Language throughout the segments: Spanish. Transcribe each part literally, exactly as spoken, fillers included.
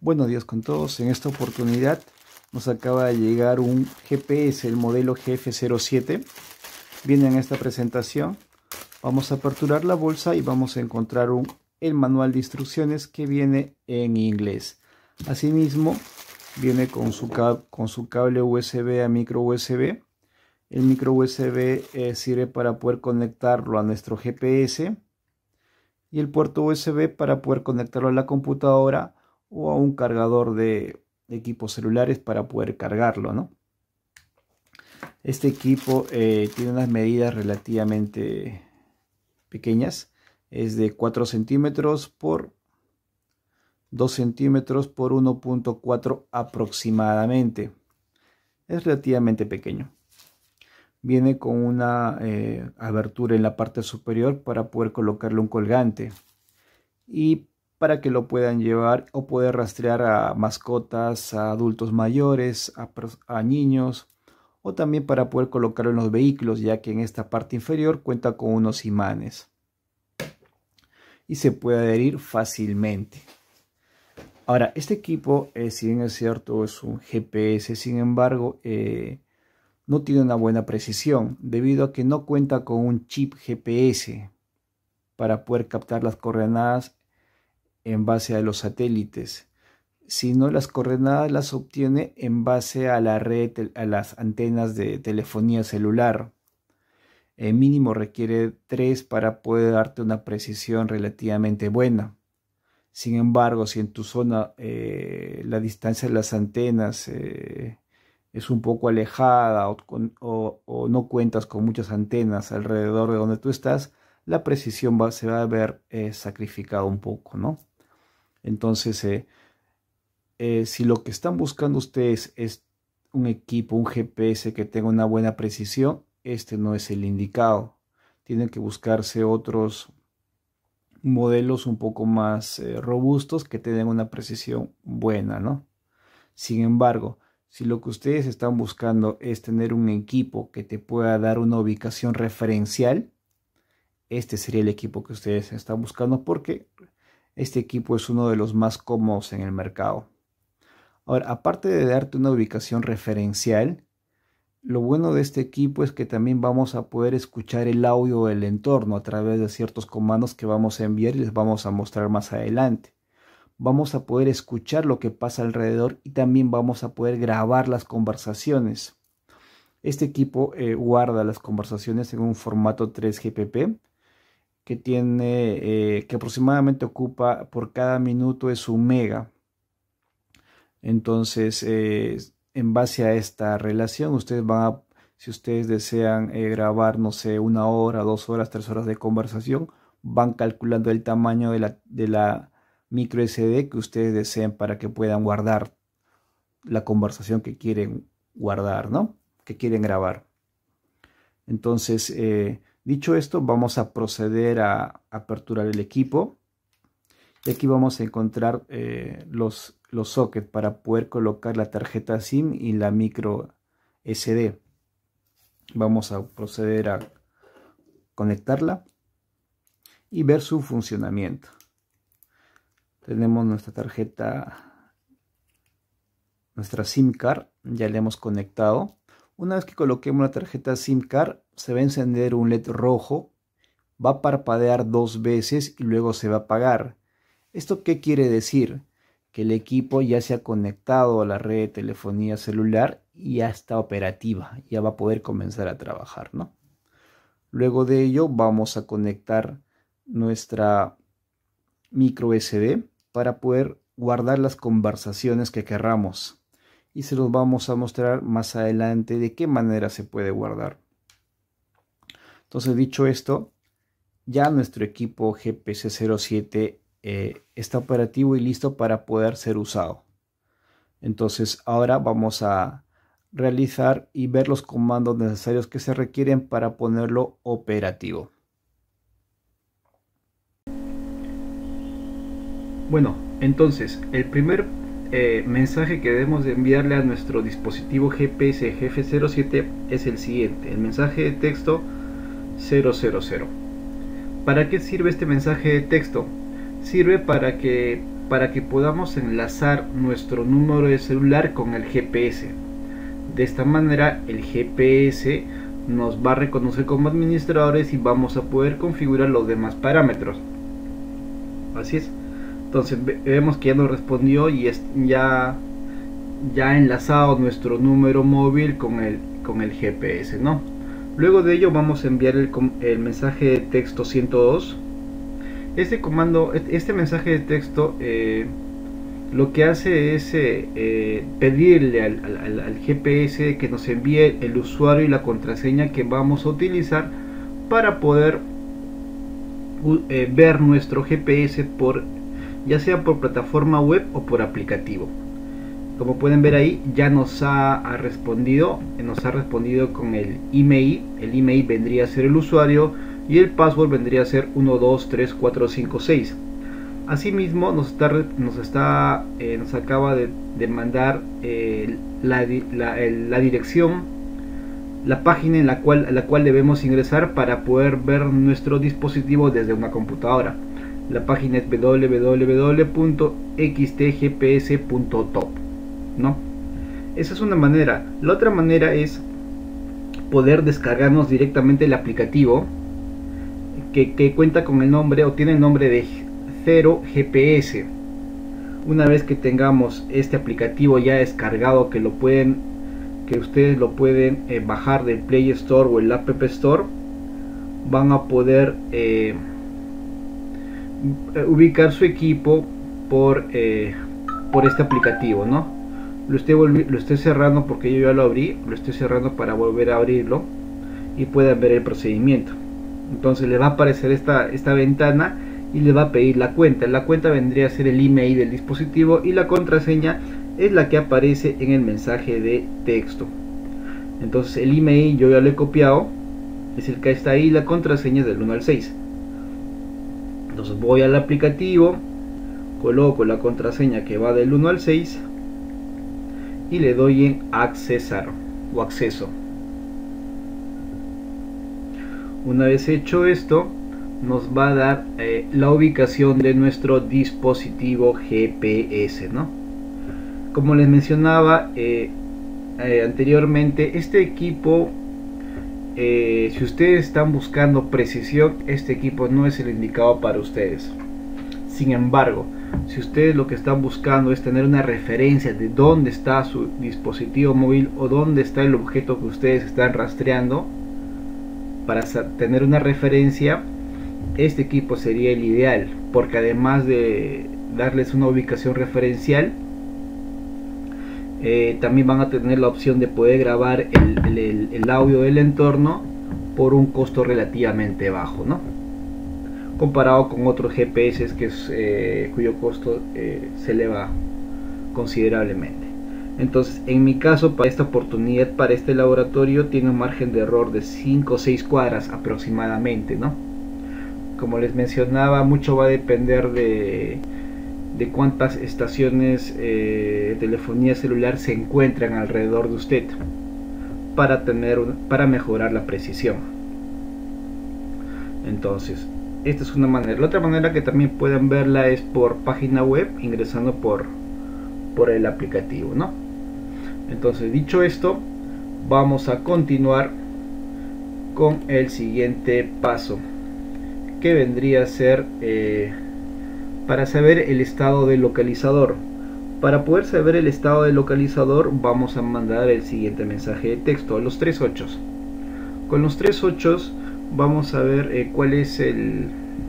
Buenos días con todos. En esta oportunidad nos acaba de llegar un G P S, el modelo G F cero siete. Viene en esta presentación. Vamos a aperturar la bolsa y vamos a encontrar un, el manual de instrucciones que viene en inglés. Asimismo, viene con su, con su cable U S B a micro U S B. El micro U S B eh, sirve para poder conectarlo a nuestro G P S. Y el puerto U S B para poder conectarlo a la computadora o a un cargador de equipos celulares para poder cargarlo, ¿no? Este equipo eh, tiene unas medidas relativamente pequeñas. Es de cuatro centímetros por dos centímetros por uno punto cuatro aproximadamente. Es relativamente pequeño. Viene con una eh, abertura en la parte superior para poder colocarle un colgante y para que lo puedan llevar o poder rastrear a mascotas, a adultos mayores, a, a niños, o también para poder colocarlo en los vehículos, ya que en esta parte inferior cuenta con unos imanes y se puede adherir fácilmente. Ahora, este equipo, eh, si bien es cierto, es un G P S, sin embargo, eh, no tiene una buena precisión debido a que no cuenta con un chip G P S para poder captar las coordenadas en base a los satélites, sino las coordenadas las obtiene en base a la red, a las antenas de telefonía celular. El mínimo requiere tres para poder darte una precisión relativamente buena. Sin embargo, si en tu zona eh, la distancia de las antenas eh, es un poco alejada o, o, o no cuentas con muchas antenas alrededor de donde tú estás, la precisión va, se va a ver eh, sacrificada un poco, ¿no? Entonces, eh, eh, si lo que están buscando ustedes es un equipo, un G P S que tenga una buena precisión, este no es el indicado. Tienen que buscarse otros modelos un poco más eh, robustos que tengan una precisión buena, ¿no? Sin embargo, si lo que ustedes están buscando es tener un equipo que te pueda dar una ubicación referencial, este sería el equipo que ustedes están buscando, porque este equipo es uno de los más cómodos en el mercado. Ahora, aparte de darte una ubicación referencial, lo bueno de este equipo es que también vamos a poder escuchar el audio del entorno a través de ciertos comandos que vamos a enviar y les vamos a mostrar más adelante. Vamos a poder escuchar lo que pasa alrededor y también vamos a poder grabar las conversaciones. Este equipo eh, guarda las conversaciones en un formato tres G P P que tiene eh, que aproximadamente ocupa por cada minuto es un mega. Entonces, eh, en base a esta relación, ustedes van a, si ustedes desean eh, grabar, no sé, una hora, dos horas, tres horas de conversación, van calculando el tamaño de la, de la micro S D que ustedes deseen para que puedan guardar la conversación que quieren guardar, ¿no? Que quieren grabar. Entonces, eh, dicho esto, vamos a proceder a aperturar el equipo. Y aquí vamos a encontrar eh, los, los sockets para poder colocar la tarjeta SIM y la micro S D. Vamos a proceder a conectarla y ver su funcionamiento. Tenemos nuestra tarjeta, nuestra SIM card, ya la hemos conectado. Una vez que coloquemos la tarjeta SIM card, se va a encender un L E D rojo, va a parpadear dos veces y luego se va a apagar. ¿Esto qué quiere decir? Que el equipo ya se ha conectado a la red de telefonía celular y ya está operativa, ya va a poder comenzar a trabajar, ¿no? Luego de ello vamos a conectar nuestra micro S D para poder guardar las conversaciones que querramos. Y se los vamos a mostrar más adelante de qué manera se puede guardar. Entonces, dicho esto, ya nuestro equipo G P S cero siete eh, está operativo y listo para poder ser usado. Entonces, ahora vamos a realizar y ver los comandos necesarios que se requieren para ponerlo operativo. Bueno, entonces, el primer eh, mensaje que debemos de enviarle a nuestro dispositivo G P S G F cero siete es el siguiente: el mensaje de texto cero cero cero. ¿Para qué sirve este mensaje de texto? Sirve para que para que podamos enlazar nuestro número de celular con el G P S. De esta manera el G P S nos va a reconocer como administradores y vamos a poder configurar los demás parámetros. Así es. Entonces vemos que ya nos respondió y es ya ya enlazado nuestro número móvil con el con el G P S, ¿no? Luego de ello vamos a enviar el, el mensaje de texto ciento dos. Este comando, este mensaje de texto eh, lo que hace es eh, eh, pedirle al, al, al G P S que nos envíe el usuario y la contraseña que vamos a utilizar para poder eh, ver nuestro G P S por, ya sea por plataforma web o por aplicativo. Como pueden ver ahí, ya nos ha, ha respondido, nos ha respondido con el email. El email vendría a ser el usuario y el password vendría a ser uno dos tres cuatro cinco seis. Asimismo nos está, nos, está eh, nos acaba de, de mandar eh, la, la, el, la dirección, la página en la cual, la cual debemos ingresar para poder ver nuestro dispositivo desde una computadora. La página es w w w punto x t g p s punto top, ¿no? Esa es una manera. La otra manera es poder descargarnos directamente el aplicativo que, que cuenta con el nombre o tiene el nombre de cero G P S. Una vez que tengamos este aplicativo ya descargado, que lo pueden que ustedes lo pueden eh, bajar del Play Store o el App Store, van a poder eh, ubicar su equipo por eh, por este aplicativo, ¿no? Lo estoy, lo estoy cerrando porque yo ya lo abrí, lo estoy cerrando para volver a abrirlo y puedan ver el procedimiento. Entonces le va a aparecer esta, esta ventana y le va a pedir la cuenta. La cuenta vendría a ser el email del dispositivo y la contraseña es la que aparece en el mensaje de texto. Entonces el email yo ya lo he copiado, es el que está ahí, la contraseña es del uno al seis. Entonces voy al aplicativo, coloco la contraseña que va del uno al seis y le doy en accesar o acceso. Una vez hecho esto, nos va a dar eh, la ubicación de nuestro dispositivo G P S, ¿no? Como les mencionaba eh, eh, anteriormente, este equipo, eh, si ustedes están buscando precisión, este equipo no es el indicado para ustedes. Sin embargo, si ustedes lo que están buscando es tener una referencia de dónde está su dispositivo móvil o dónde está el objeto que ustedes están rastreando, para tener una referencia, este equipo sería el ideal, porque además de darles una ubicación referencial, eh, también van a tener la opción de poder grabar el, el, el audio del entorno por un costo relativamente bajo, ¿no? Comparado con otros G P S que es, eh, cuyo costo eh, se eleva considerablemente. Entonces, en mi caso, para esta oportunidad, para este laboratorio, tiene un margen de error de cinco o seis cuadras aproximadamente, ¿no? Como les mencionaba, mucho va a depender de, de cuántas estaciones eh, de telefonía celular se encuentran alrededor de usted para, tener, para mejorar la precisión. Entonces, esta es una manera. La otra manera que también pueden verla es por página web, ingresando por, por el aplicativo, ¿no? Entonces, dicho esto, vamos a continuar con el siguiente paso, que vendría a ser eh, para saber el estado del localizador. Para poder saber el estado del localizador, vamos a mandar el siguiente mensaje de texto, los tres ochos. Con los tres ochos vamos a ver eh, cuál es el,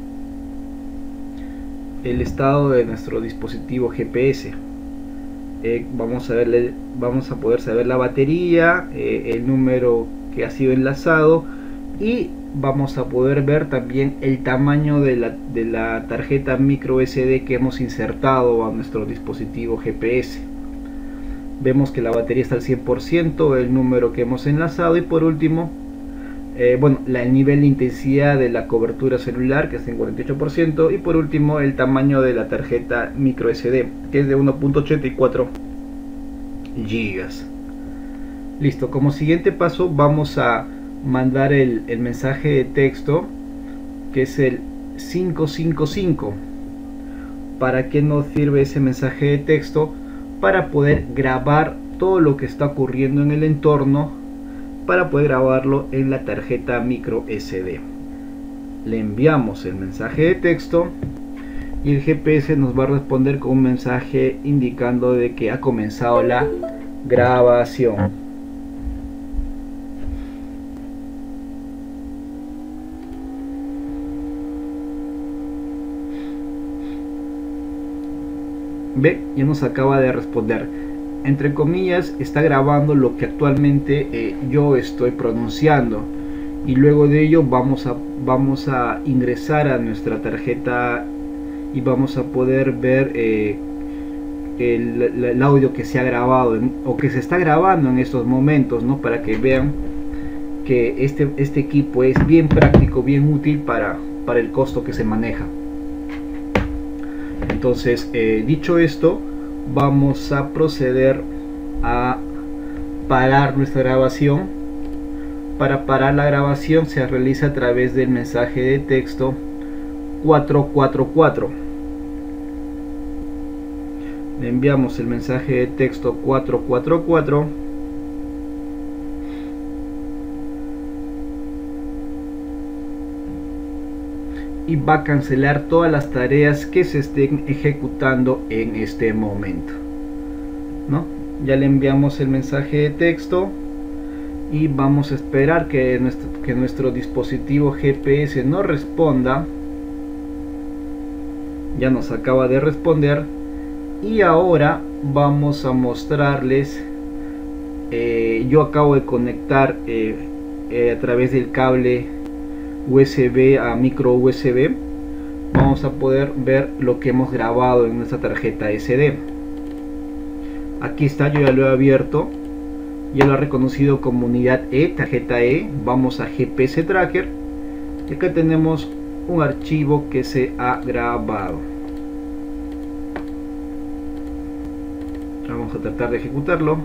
el estado de nuestro dispositivo G P S. Eh, vamos a verle, vamos a poder saber la batería, eh, el número que ha sido enlazado y vamos a poder ver también el tamaño de la, de la tarjeta micro S D que hemos insertado a nuestro dispositivo G P S. Vemos que la batería está al cien por ciento, el número que hemos enlazado y por último eh, bueno, la, el nivel de intensidad de la cobertura celular, que está en cuarenta y ocho por ciento, y por último el tamaño de la tarjeta micro S D, que es de uno punto ochenta y cuatro gigas. Listo, como siguiente paso vamos a mandar el, el mensaje de texto, que es el cinco cinco cinco. ¿Para qué nos sirve ese mensaje de texto? Para poder grabar todo lo que está ocurriendo en el entorno, para poder grabarlo en la tarjeta micro S D. Le enviamos el mensaje de texto y el G P S nos va a responder con un mensaje indicando de que ha comenzado la grabación. Ve, ya nos acaba de responder. Entre comillas, está grabando lo que actualmente eh, yo estoy pronunciando. Y luego de ello vamos a, vamos a ingresar a nuestra tarjeta y vamos a poder ver eh, el, el audio que se ha grabado en, o que se está grabando en estos momentos, ¿no? Para que vean que este, este equipo es bien práctico, bien útil para, para el costo que se maneja. Entonces, eh, dicho esto, vamos a proceder a parar nuestra grabación. Para parar la grabación se realiza a través del mensaje de texto cuatro cuatro cuatro. Le enviamos el mensaje de texto cuatro cuatro cuatro. Y va a cancelar todas las tareas que se estén ejecutando en este momento, ¿no? Ya le enviamos el mensaje de texto y vamos a esperar que nuestro, que nuestro dispositivo G P S nos responda. Ya nos acaba de responder y ahora vamos a mostrarles. Eh, yo acabo de conectar eh, eh, a través del cable U S B a micro U S B. Vamos a poder ver lo que hemos grabado en nuestra tarjeta S D. Aquí está, yo ya lo he abierto, ya lo ha reconocido como unidad E, tarjeta E. Vamos a G P S Tracker y acá tenemos un archivo que se ha grabado. Vamos a tratar de ejecutarlo.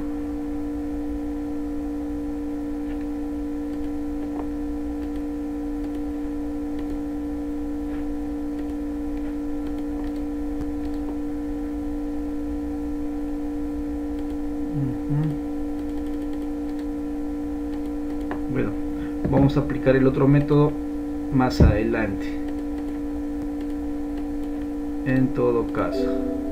Bueno, vamos a aplicar el otro método más adelante. En todo caso,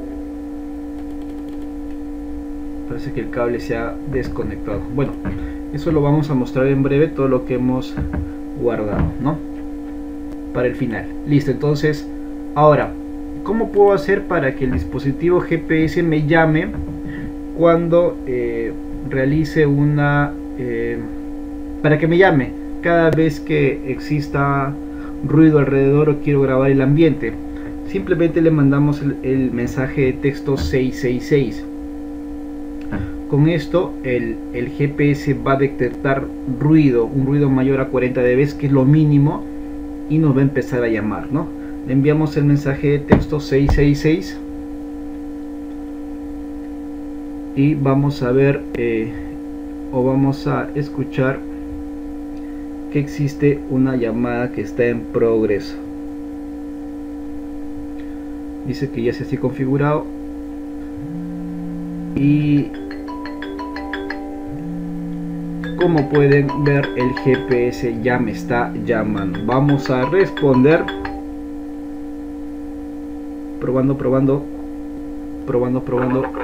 parece que el cable se ha desconectado. Bueno, eso lo vamos a mostrar en breve, todo lo que hemos guardado, ¿no? Para el final. Listo, entonces, ahora, ¿cómo puedo hacer para que el dispositivo G P S me llame cuando eh, realice una... Eh, para que me llame cada vez que exista ruido alrededor o quiero grabar el ambiente? Simplemente le mandamos el, el mensaje de texto seis seis seis. Con esto el, el G P S va a detectar ruido, un ruido mayor a cuarenta decibelios, que es lo mínimo, y nos va a empezar a llamar, ¿no? Le enviamos el mensaje de texto seis seis seis y vamos a ver eh, o vamos a escuchar que existe una llamada que está en progreso. Dice que ya se está configurado y como pueden ver, el G P S ya me está llamando. Vamos a responder. Probando, probando, probando, probando. ¿Ven?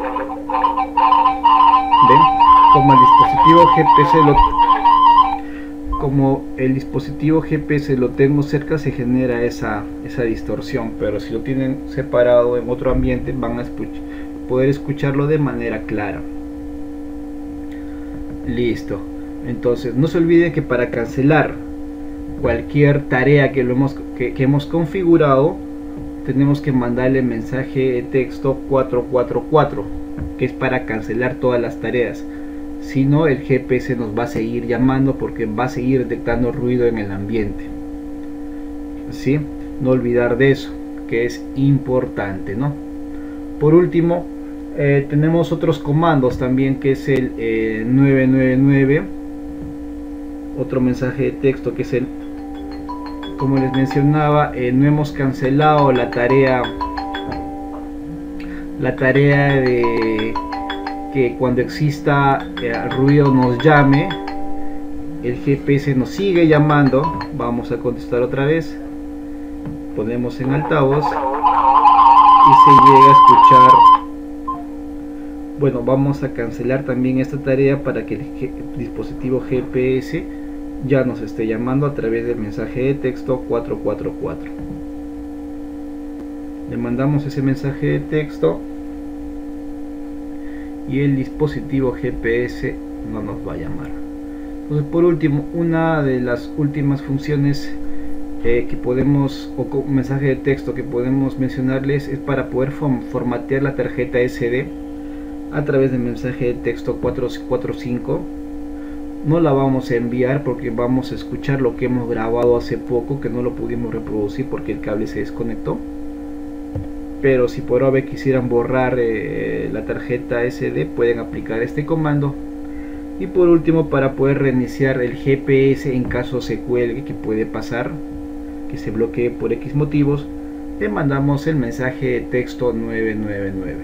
Como el dispositivo G P S lo como el dispositivo G P S lo tengo cerca, se genera esa, esa distorsión, pero si lo tienen separado en otro ambiente van a escuch- poder escucharlo de manera clara. Listo. Entonces no se olviden que para cancelar cualquier tarea que, lo hemos, que, que hemos configurado, tenemos que mandarle mensaje de texto cuatro cuatro cuatro, que es para cancelar todas las tareas. Si no, el G P S nos va a seguir llamando porque va a seguir detectando ruido en el ambiente. ¿Sí? No olvidar de eso, que es importante, ¿no? Por último, eh, tenemos otros comandos también, que es el eh, nueve nueve nueve. Otro mensaje de texto que es el, como les mencionaba, eh, no hemos cancelado la tarea la tarea de que cuando exista el ruido nos llame. El G P S nos sigue llamando. Vamos a contestar otra vez. Ponemos en altavoz y se llega a escuchar. Bueno, vamos a cancelar también esta tarea para que el, G el dispositivo G P S ya nos esté llamando a través del mensaje de texto cuatro cuatro cuatro. Le mandamos ese mensaje de texto y el dispositivo G P S no nos va a llamar. Entonces, por último, una de las últimas funciones eh, que podemos, o con mensaje de texto que podemos mencionarles, es para poder formatear la tarjeta S D a través del mensaje de texto cuatro cuatro cinco. No la vamos a enviar porque vamos a escuchar lo que hemos grabado hace poco, que no lo pudimos reproducir porque el cable se desconectó. Pero si por ahora quisieran borrar eh, la tarjeta S D, pueden aplicar este comando. Y por último, para poder reiniciar el G P S en caso se cuelgue, que puede pasar, que se bloquee por X motivos, le mandamos el mensaje de texto nueve nueve nueve.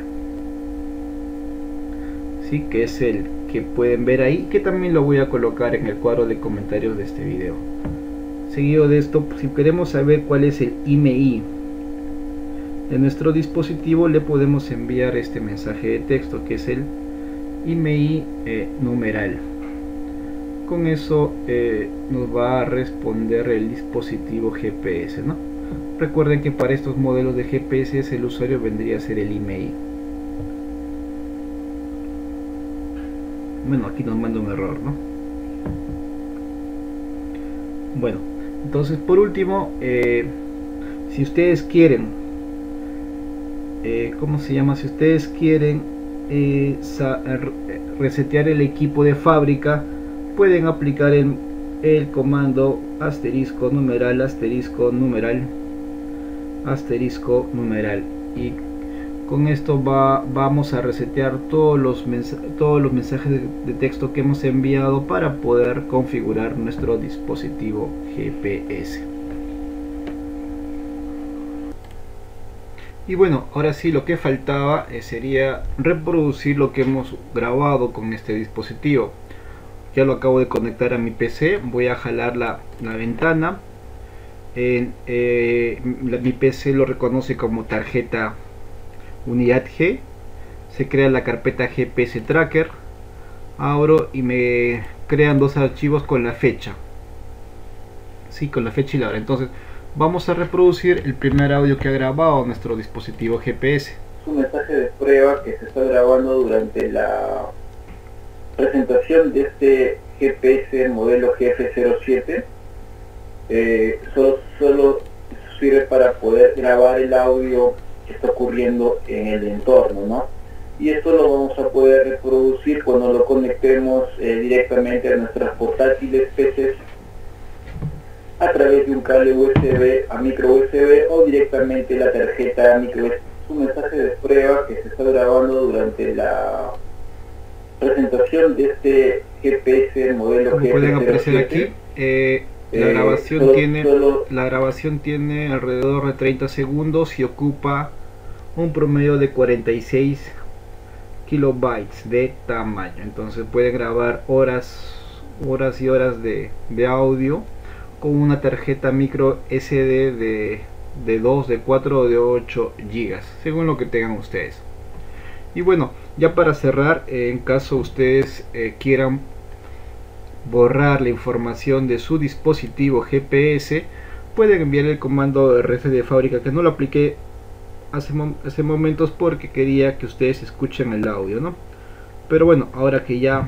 Sí, que es el que pueden ver ahí, que también lo voy a colocar en el cuadro de comentarios de este video. Seguido de esto, si queremos saber cuál es el I M E I de nuestro dispositivo, le podemos enviar este mensaje de texto, que es el I M E I eh, numeral. Con eso eh, nos va a responder el dispositivo G P S, ¿no? Recuerden que para estos modelos de G P S el usuario vendría a ser el I M E I. Bueno, aquí nos manda un error, ¿no? Bueno, entonces por último, eh, si ustedes quieren, eh, ¿cómo se llama? Si ustedes quieren eh, resetear el equipo de fábrica, pueden aplicar el, el comando asterisco numeral asterisco numeral asterisco numeral, y con esto va, vamos a resetear todos los, todos los mensajes de, de texto que hemos enviado para poder configurar nuestro dispositivo G P S. Y bueno, ahora sí, lo que faltaba eh, sería reproducir lo que hemos grabado con este dispositivo. Ya lo acabo de conectar a mi P C. Voy a jalar la, la ventana. En, eh, la, mi P C lo reconoce como tarjeta unidad G. Se crea la carpeta G P S Tracker. Abro y me crean dos archivos con la fecha. Sí, con la fecha y la hora. Entonces vamos a reproducir el primer audio que ha grabado nuestro dispositivo G P S. Un mensaje de prueba que se está grabando durante la presentación de este G P S modelo G F cero siete. Eh, solo, solo sirve para poder grabar el audio que está ocurriendo en el entorno, ¿no? Y esto lo vamos a poder reproducir cuando lo conectemos eh, directamente a nuestras portátiles P Cs a través de un cable U S B a micro U S B o directamente la tarjeta micro U S B. Es un mensaje de prueba que se está grabando durante la presentación de este G P S modelo G F cero siete. Pueden apreciar aquí, eh, la, eh, grabación solo, tiene, solo... la grabación tiene alrededor de treinta segundos y ocupa un promedio de cuarenta y seis kilobytes de tamaño. Entonces pueden grabar horas, horas y horas de, de audio con una tarjeta micro S D de, de dos, de cuatro o de ocho gigas, según lo que tengan ustedes. Y bueno, ya para cerrar, eh, en caso ustedes eh, quieran borrar la información de su dispositivo G P S, pueden enviar el comando R C de fábrica, que no lo apliqué hace, mom hace momentos porque quería que ustedes escuchen el audio, ¿no? Pero bueno, ahora que ya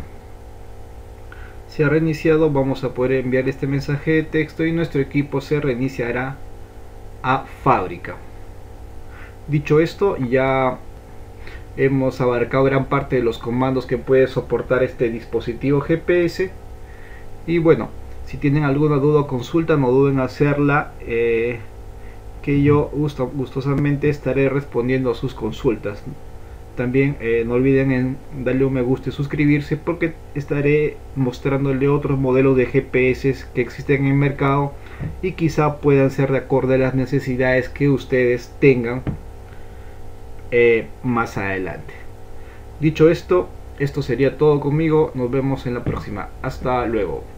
se ha reiniciado, vamos a poder enviar este mensaje de texto y nuestro equipo se reiniciará a fábrica. Dicho esto, ya hemos abarcado gran parte de los comandos que puede soportar este dispositivo G P S. Y bueno, si tienen alguna duda o consulta, no duden en hacerla, eh, que yo gusto, gustosamente estaré respondiendo a sus consultas. También eh, no olviden en darle un me gusta y suscribirse, porque estaré mostrándole otros modelos de G P S que existen en el mercado y quizá puedan ser de acuerdo a las necesidades que ustedes tengan eh, más adelante. Dicho esto, esto sería todo conmigo. Nos vemos en la próxima. Hasta luego.